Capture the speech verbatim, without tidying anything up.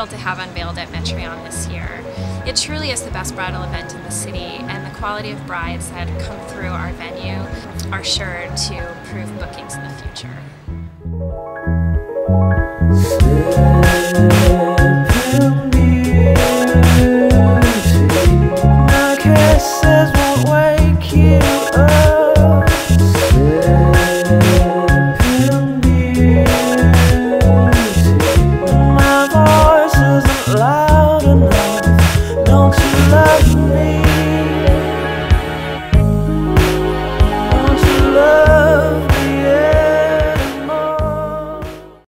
thrilled to have Unveiled at METREON this year. It truly is the best bridal event in the city, and the quality of brides that come through our venue are sure to prove bookings in the future.